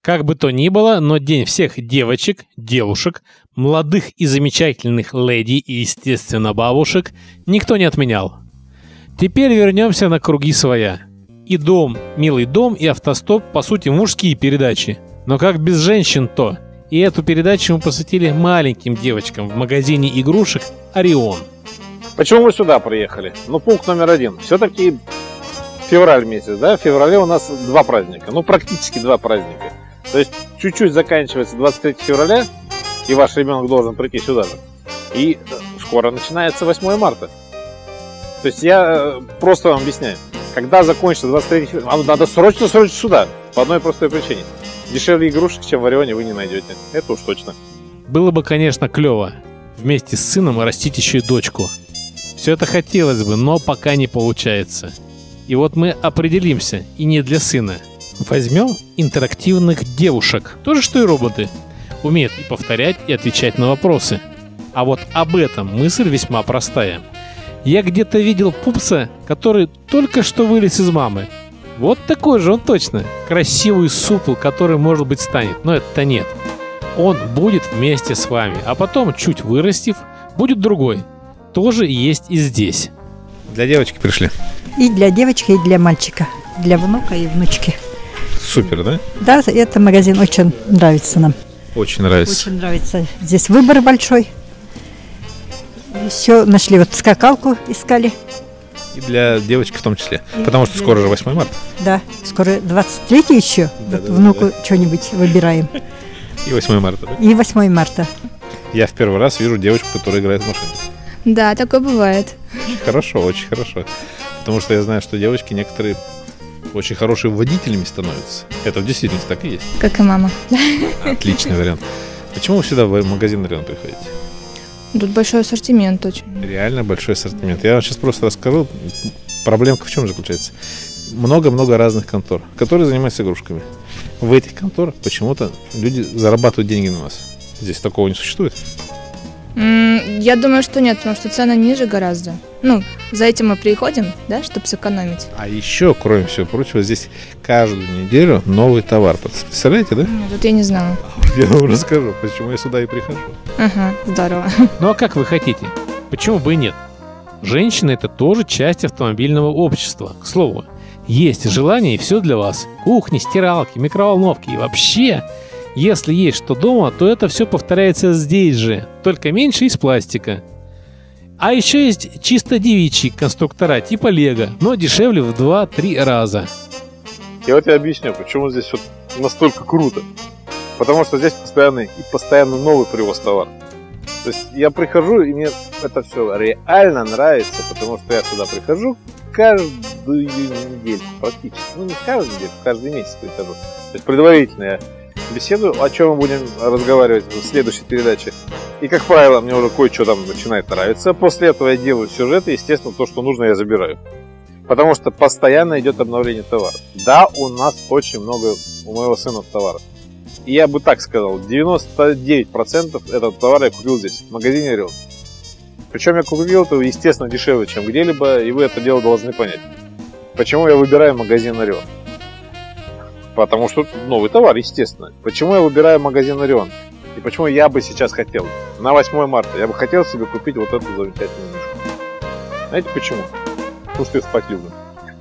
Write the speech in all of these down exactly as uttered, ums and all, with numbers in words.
Как бы то ни было, но день всех девочек, девушек, молодых и замечательных леди и, естественно, бабушек никто не отменял. Теперь вернемся на круги своя. И дом, милый дом, и автостоп, по сути, мужские передачи. Но как без женщин-то? И эту передачу мы посвятили маленьким девочкам в магазине игрушек «Орион». Почему мы сюда приехали? Ну, пункт номер один. Все-таки февраль месяц, да? В феврале у нас два праздника. Ну, практически два праздника. То есть, чуть-чуть заканчивается двадцать третьего февраля, и ваш ребенок должен прийти сюда же. И скоро начинается восьмое марта. То есть, я просто вам объясняю. Когда закончится двадцать третьего февраля, надо срочно-срочно сюда. По одной простой причине. Дешевле игрушек, чем в Орионе, вы не найдете. Это уж точно. Было бы, конечно, клево. Вместе с сыном растить еще и дочку. Все это хотелось бы, но пока не получается. И вот мы определимся, и не для сына. Возьмем интерактивных девушек, тоже что и роботы. Умеют и повторять, и отвечать на вопросы. А вот об этом мысль весьма простая. Я где-то видел пупса, который только что вылез из мамы. Вот такой же он точно. Красивый супл, который, может быть, станет, но это-то нет. Он будет вместе с вами, а потом, чуть вырастив, будет другой. Тоже есть и здесь. Для девочки пришли? И для девочки, и для мальчика. Для внука и внучки. Супер, да? Да, этот магазин очень нравится нам. Очень нравится. Очень нравится. Здесь выбор большой. Все нашли. Вот скакалку искали. И для девочки в том числе. И потому что скоро же восьмое марта. Да, скоро двадцать третье еще. Да, вот да, внуку да. что-нибудь выбираем. И восьмое марта, да? И восьмое марта. Я в первый раз вижу девочку, которая играет в машину. Да, такое бывает. Очень хорошо, очень хорошо. Потому что я знаю, что девочки некоторые очень хорошими водителями становятся. Это в действительности так и есть. Как и мама. Отличный вариант. Почему вы сюда в магазин «Орион» приходите? Тут большой ассортимент очень. Реально большой ассортимент. Я вам сейчас просто расскажу. Проблемка в чем заключается? Много-много разных контор, которые занимаются игрушками. В этих конторах почему-то люди зарабатывают деньги на нас. Здесь такого не существует? М, Я думаю, что нет, потому что цены ниже гораздо. Ну, за этим мы приходим, да, чтобы сэкономить. А еще, кроме всего прочего, здесь каждую неделю новый товар. Представляете, да? М, Тут я не знаю. Я вам расскажу, почему я сюда и прихожу. Ага, здорово. Ну а как вы хотите? Почему бы и нет? Женщины — это тоже часть автомобильного общества. К слову, есть желание и все для вас. Кухни, стиралки, микроволновки и вообще... Если есть что дома, то это все повторяется здесь же, только меньше из пластика. А еще есть чисто девичьи конструктора типа Лего, но дешевле в два-три раза. Я вот тебе объясню, почему здесь вот настолько круто. Потому что здесь постоянный и постоянно новый привоз товара. То есть я прихожу, и мне это все реально нравится, потому что я сюда прихожу каждую неделю практически. Ну не каждую неделю, каждый месяц прихожу. То есть предварительно я беседую, о чем мы будем разговаривать в следующей передаче. И, как правило, мне уже кое-что там начинает нравиться. После этого я делаю сюжет, и, естественно, то, что нужно, я забираю. Потому что постоянно идет обновление товара. Да, у нас очень много у моего сына товара. И я бы так сказал, девяносто девять процентов этого товара я купил здесь, в магазине «Орион». Причем я купил это, естественно, дешевле, чем где-либо, и вы это дело должны понять. Почему я выбираю магазин «Орион»? Потому что новый товар, естественно. Почему я выбираю магазин «Орион»? И почему я бы сейчас хотел? На восьмое марта я бы хотел себе купить вот эту замечательную мишку. Знаете почему? Потому что я спать люблю.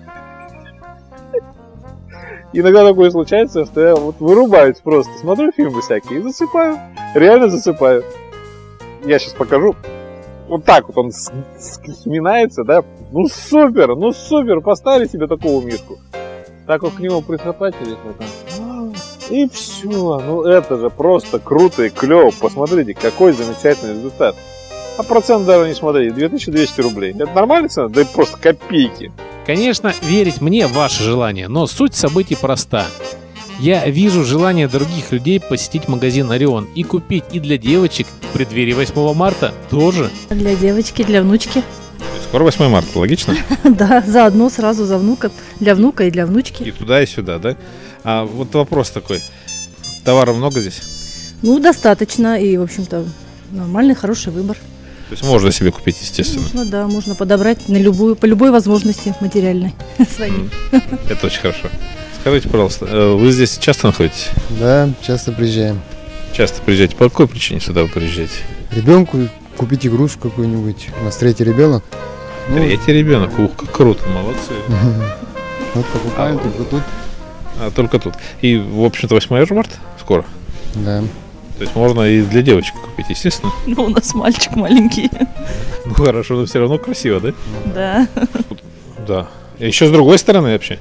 Иногда такое случается, что я вот вырубаюсь просто. Смотрю фильмы всякие и засыпаю. Реально засыпаю. Я сейчас покажу. Вот так вот он сминается, да? Ну супер, ну супер, поставили себе такого мишку. Так вот к нему присопатились, вот там. И все. Ну это же просто круто и клево. Посмотрите, какой замечательный результат. А процент даже не смотрите, две тысячи двести рублей. Это нормальная цена? Да и просто копейки. Конечно, верить мне ваше желание, но суть событий проста. Я вижу желание других людей посетить магазин «Орион» и купить и для девочек в преддверии восьмого марта тоже. Для девочки, для внучки. Скоро восьмое марта, логично? Да, заодно сразу за внука, для внука и для внучки. И туда, и сюда, да? А вот вопрос такой. Товара много здесь? Ну, достаточно, и, в общем-то, нормальный, хороший выбор. То есть можно себе купить, естественно? Можно, да, можно подобрать на любую, по любой возможности материальной своей. Это очень хорошо. Скажите, пожалуйста, э, вы здесь часто находитесь? Да, часто приезжаем. Часто приезжаете. По какой причине сюда вы приезжаете? Ребенку купить игрушку какую-нибудь. У нас третий ребенок. Ну, Третий ребенок. Ух, как круто, молодцы. вот покупаем А, только тут. А, только тут. И, в общем-то, восьмое марта скоро. Да. То есть можно и для девочек купить, естественно. Ну, у нас мальчик маленький. Ну хорошо, но все равно красиво, да? Да. Да. И еще с другой стороны вообще.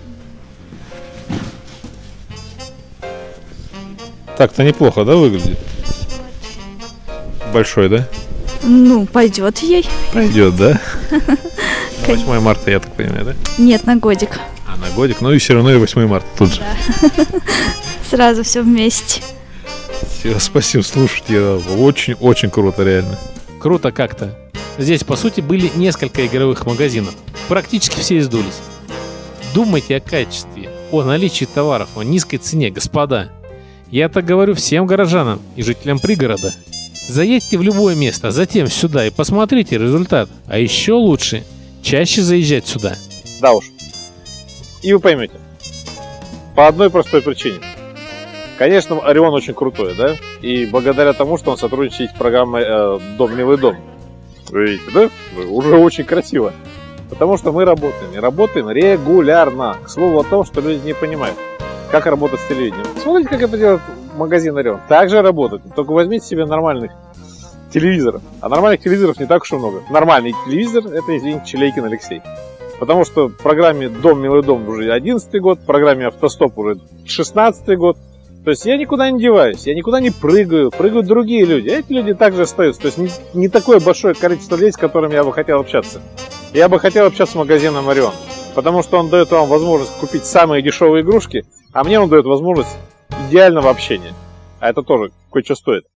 Так-то неплохо, да, выглядит? Большой, да? Ну, пойдет ей. Пойдет, да? На восьмое марта, я так понимаю, да? Нет, на годик. А, на годик. Ну и все равно и восьмое марта тут же. Сразу все вместе. Всё, спасибо, слушайте, очень-очень круто, реально. Круто как-то. Здесь, по сути, были несколько игровых магазинов. Практически все издулись. Думайте о качестве, о наличии товаров, о низкой цене, господа. Я так говорю всем горожанам и жителям пригорода. Заедьте в любое место, затем сюда и посмотрите результат. А еще лучше чаще заезжать сюда. Да уж. И вы поймете. По одной простой причине. Конечно, Орион очень крутой, да? И благодаря тому, что он сотрудничает с программой э, «Дом, милый дом». Вы видите, да? Уже очень красиво. Потому что мы работаем. И работаем регулярно. К слову о том, что люди не понимают, как работать с телевидением. Смотрите, как это делает магазин Орион. Так же работает. Только возьмите себе нормальных телевизоров. А нормальных телевизоров не так уж и много. Нормальный телевизор — это, извините, Челейкин Алексей. Потому что в программе «Дом, милый дом» уже одиннадцатый год, в программе «Автостоп» уже шестнадцатый год. То есть я никуда не деваюсь, я никуда не прыгаю, прыгают другие люди. Эти люди также остаются. То есть не, не такое большое количество людей, с которыми я бы хотел общаться. Я бы хотел общаться с магазином Орион, потому что он дает вам возможность купить самые дешевые игрушки, а мне он дает возможность идеального общения. А это тоже кое-что стоит.